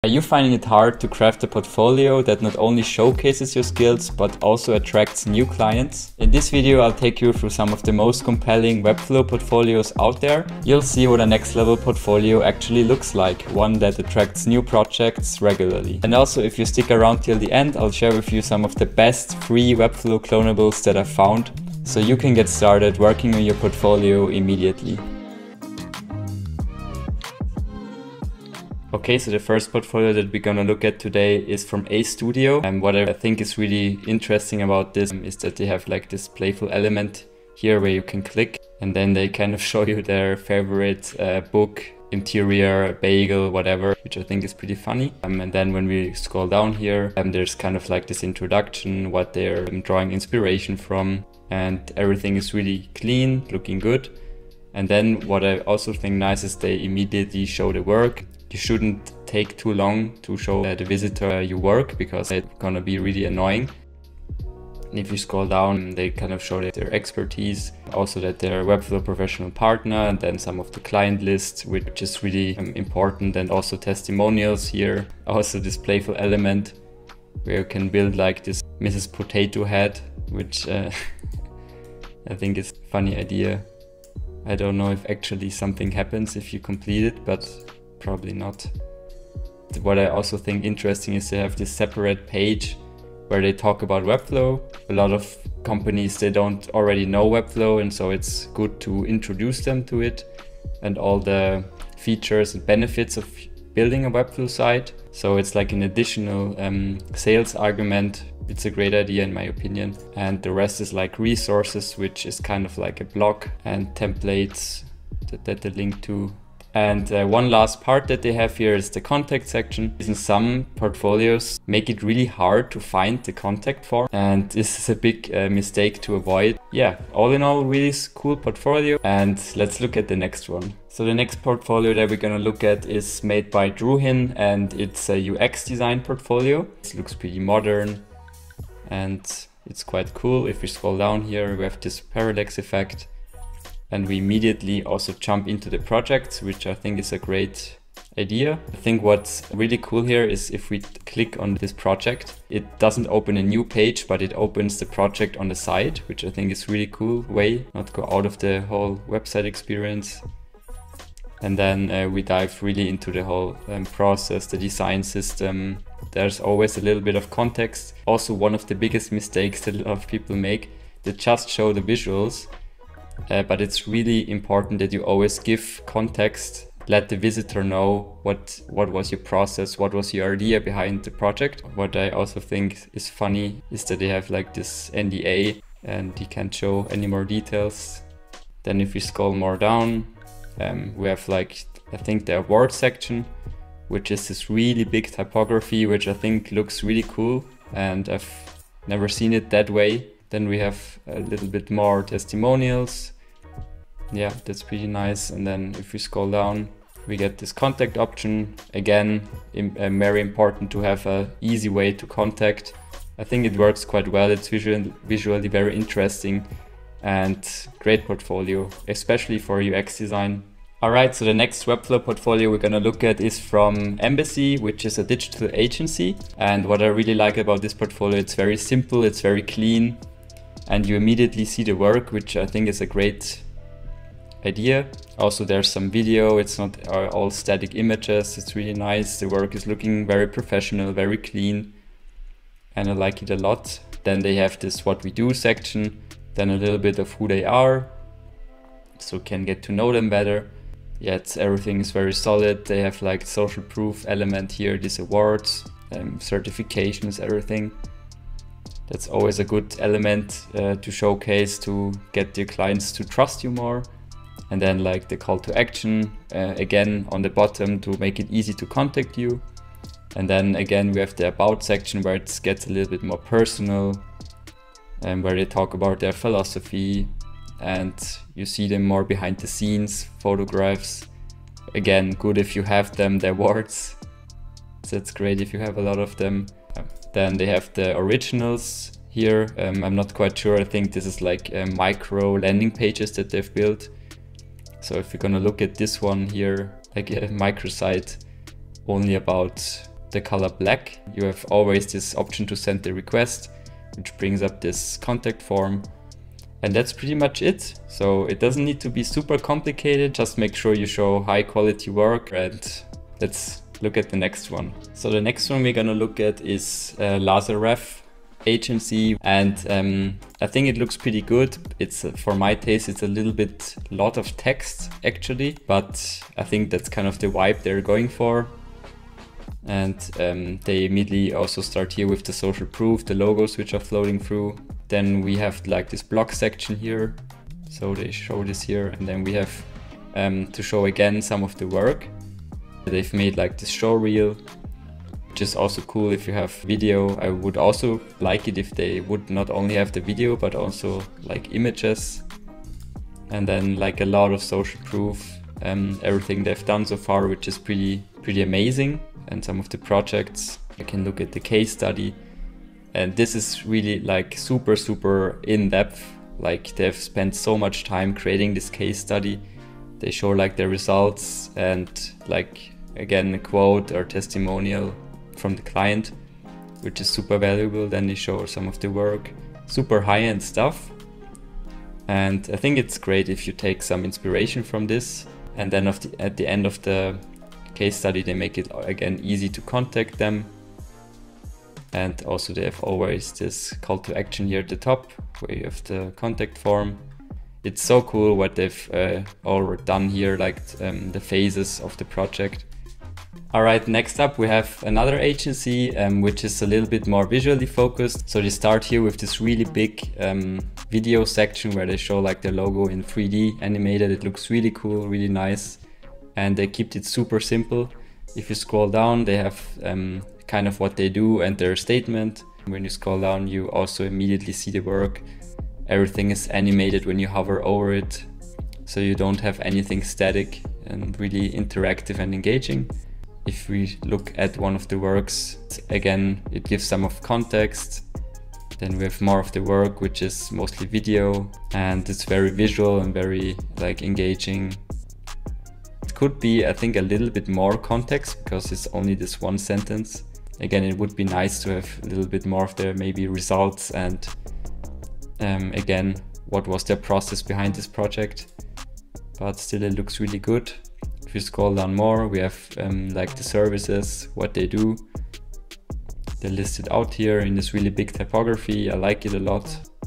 Are you finding it hard to craft a portfolio that not only showcases your skills but also attracts new clients? In this video I'll take you through some of the most compelling Webflow portfolios out there. You'll see what a next level portfolio actually looks like, one that attracts new projects regularly. And also, if you stick around till the end, I'll share with you some of the best free Webflow clonables that I've found, so you can get started working on your portfolio immediately. Okay, so the first portfolio that we're gonna look at today is from A Studio. And what I think is really interesting about this is that they have like this playful element here where you can click and then they kind of show you their favorite book, interior, bagel, whatever, which I think is pretty funny. And then when we scroll down here, there's kind of like this introduction, what they're drawing inspiration from, and everything is really clean, looking good. And then what I also think nice is they immediately show the work. You shouldn't take too long to show the visitor your work because it's gonna be really annoying. And if you scroll down, they kind of show their expertise, also that they're a Webflow professional partner, and then some of the client lists, which is really important, and also testimonials here. Also this playful element where you can build like this Mrs. Potato Head, which I think is a funny idea. I don't know if actually something happens if you complete it, but probably not. What I also think interesting is they have this separate page where they talk about Webflow. A lot of companies, they don't already know Webflow, and so it's good to introduce them to it and all the features and benefits of building a Webflow site. So it's like an additional sales argument. It's a great idea in my opinion. And the rest is like resources, which is kind of like a blog, and templates that they link to. And one last part that they have here is the contact section. In some portfolios make it really hard to find the contact form, and this is a big mistake to avoid. Yeah, all in all, really cool portfolio. And let's look at the next one. So the next portfolio that we're gonna look at is made by Druhin, and it's a UX design portfolio. It looks pretty modern and it's quite cool. If we scroll down here, we have this parallax effect. And we immediately also jump into the projects, which I think is a great idea. I think what's really cool here is if we click on this project, it doesn't open a new page, but it opens the project on the side, which I think is really cool way, not go out of the whole website experience. And then we dive really into the whole process, the design system. There's always a little bit of context. Also, one of the biggest mistakes that a lot of people make, they just show the visuals. But it's really important that you always give context, let the visitor know what was your process, what was your idea behind the project. What I also think is funny is that they have like this NDA and you can't show any more details. Then if we scroll more down, we have like, I think the award section, which is this really big typography, which I think looks really cool, and I've never seen it that way. Then we have a little bit more testimonials. Yeah, that's pretty nice. And then if we scroll down, we get this contact option. Again, very important to have an easy way to contact. I think it works quite well. It's visually very interesting and great portfolio, especially for UX design. Alright, so the next Webflow portfolio we're gonna look at is from Embassy, which is a digital agency. And what I really like about this portfolio, it's very simple, it's very clean, and you immediately see the work, which I think is a great idea. Also, there's some video, it's not all static images, it's really nice. The work is looking very professional, very clean, and I like it a lot. Then they have this what we do section, then a little bit of who they are, so can get to know them better. Yeah, everything is very solid. They have like social proof element here, these awards, certifications, everything. That's always a good element to showcase, to get your clients to trust you more. And then like the call to action, again on the bottom to make it easy to contact you. And then again we have the about section where it gets a little bit more personal, and where they talk about their philosophy, and you see them more behind the scenes, photographs. Again, good if you have them, the awards. That's great if you have a lot of them. Then they have the originals here. I'm not quite sure. I think this is like micro landing pages that they've built. So if you're gonna look at this one here, like a microsite only about the color black. You have always this option to send the request, which brings up this contact form. And that's pretty much it. So it doesn't need to be super complicated. Just make sure you show high quality work. And let's look at the next one. So the next one we're gonna look at is Lazaref agency, and I think it looks pretty good. It's for my taste, it's a lot of text actually, but I think that's kind of the vibe they're going for. And they immediately also start here with the social proof, the logos which are floating through. Then we have like this blog section here, so they show this here, and then we have to show again some of the work. They've made like this show reel, which is also cool if you have video. I would also like it if they would not only have the video but also like images, and then like a lot of social proof, everything they've done so far, which is pretty amazing. And some of the projects, I can look at the case study, and this is really like super in-depth. Like they've spent so much time creating this case study. They show like their results and like again a quote or testimonial from the client, which is super valuable. Then they show some of the work, super high-end stuff. And I think it's great if you take some inspiration from this. And then at the end of the case study, they make it again easy to contact them. And also they have always this call to action here at the top where you have the contact form. It's so cool what they've all done here, like the phases of the project. All right, next up we have another agency which is a little bit more visually focused. So they start here with this really big video section where they show like their logo in 3D animated. It looks really cool, really nice. And they kept it super simple. If you scroll down, they have kind of what they do and their statement. When you scroll down, you also immediately see the work. Everything is animated when you hover over it, so you don't have anything static, and really interactive and engaging. If we look at one of the works, again, it gives some of context. Then we have more of the work, which is mostly video, and it's very visual and very like engaging. It could be, I think, a little bit more context because it's only this one sentence. Again, it would be nice to have a little bit more of their maybe results and again, what was their process behind this project. But still, it looks really good. If you scroll down more, we have like the services, what they do. They're listed out here in this really big typography. I like it a lot.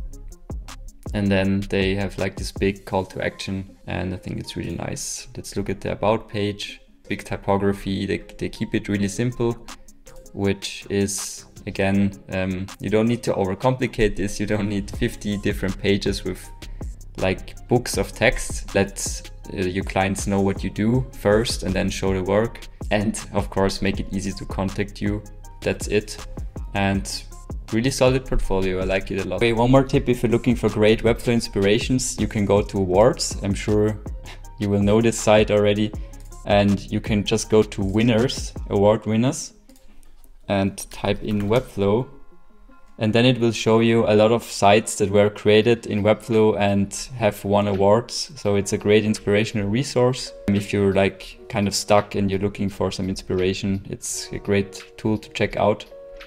And then they have like this big call to action, and I think it's really nice. Let's look at the about page. Big typography, they keep it really simple, which is, again, you don't need to overcomplicate this. You don't need 50 different pages with like books of text. Let your clients know what you do first and then show the work. And of course, make it easy to contact you. That's it. And really solid portfolio. I like it a lot. Okay, one more tip. If you're looking for great Webflow inspirations, you can go to awards. I'm sure you will know this site already. And you can just go to winners, award winners, and type in Webflow, and then it will show you a lot of sites that were created in Webflow and have won awards. So it's a great inspirational resource. If you're like kind of stuck and you're looking for some inspiration, it's a great tool to check out.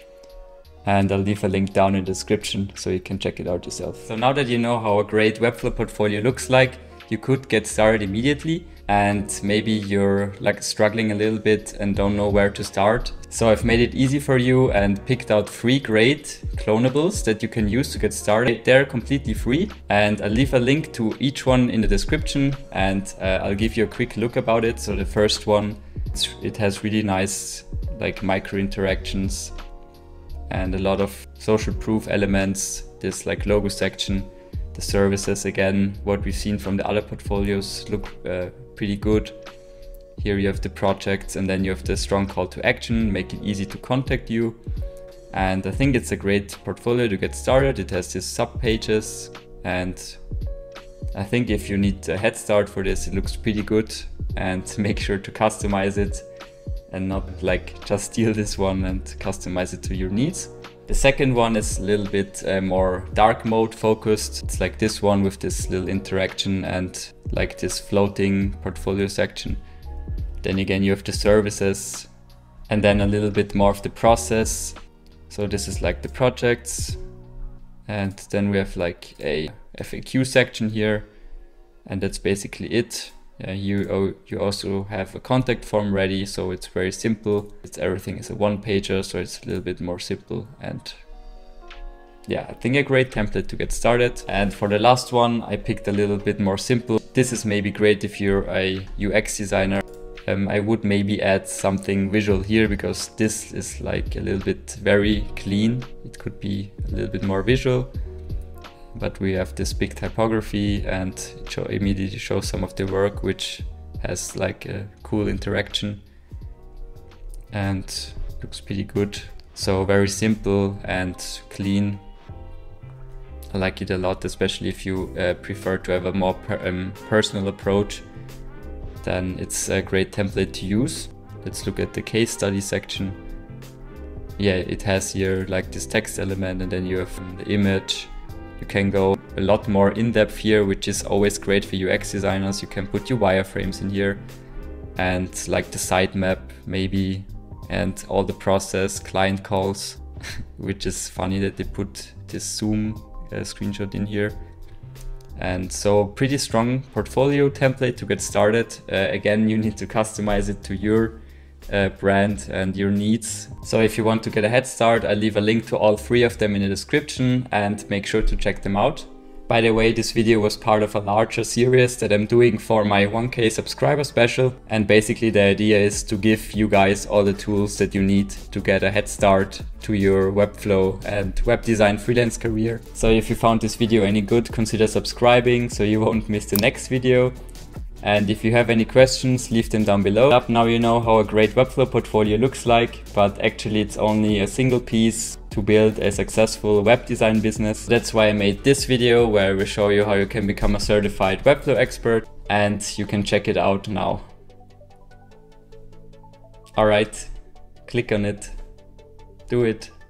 And I'll leave a link down in the description so you can check it out yourself. So now that you know how a great Webflow portfolio looks like, you could get started immediately. And maybe you're like struggling a little bit and don't know where to start. So I've made it easy for you and picked out 3 great clonables that you can use to get started. They're completely free, and I'll leave a link to each one in the description, and I'll give you a quick look about it. So the first one, it has really nice like micro interactions and a lot of social proof elements. This like logo section, the services, again, what we've seen from the other portfolios look pretty good. Here you have the projects, and then you have the strong call to action, make it easy to contact you. And I think it's a great portfolio to get started. It has these sub pages, and I think if you need a head start for this, it looks pretty good. And make sure to customize it and not like just steal this one and customize it to your needs. The second one is a little bit more dark mode focused. It's like this one with this little interaction and like this floating portfolio section. Then again, you have the services, And then a little bit more of the process. So this is like the projects. And then we have like a FAQ section here. And that's basically it. You also have a contact form ready, so it's very simple. Everything is a one-pager, so it's a little bit more simple. And yeah, I think a great template to get started. And for the last one, I picked a little bit more simple. This is maybe great if you're a UX designer. I would maybe add something visual here, because this is like a little bit very clean. It could be a little bit more visual, but we have this big typography, and it immediately shows some of the work, which has like a cool interaction and looks pretty good. So very simple and clean. I like it a lot, especially if you prefer to have a more personal approach. Then it's a great template to use. Let's look at the case study section. Yeah, it has here like this text element, and then you have the image. You can go a lot more in depth here, which is always great for UX designers. You can put your wireframes in here, and like the sitemap maybe, and all the process, client calls, which is funny that they put this Zoom screenshot in here. And so pretty strong portfolio template to get started. Again, you need to customize it to your brand and your needs. So if you want to get a head start, I'll leave a link to all 3 of them in the description, and make sure to check them out. By the way, this video was part of a larger series that I'm doing for my 1K subscriber special. And basically the idea is to give you guys all the tools that you need to get a head start to your Webflow and web design freelance career. So if you found this video any good, consider subscribing so you won't miss the next video. And if you have any questions, leave them down below. Now you know how a great Webflow portfolio looks like, but actually it's only a single piece to build a successful web design business. That's why I made this video, where I will show you how you can become a certified Webflow expert, and you can check it out now. Alright, click on it, do it.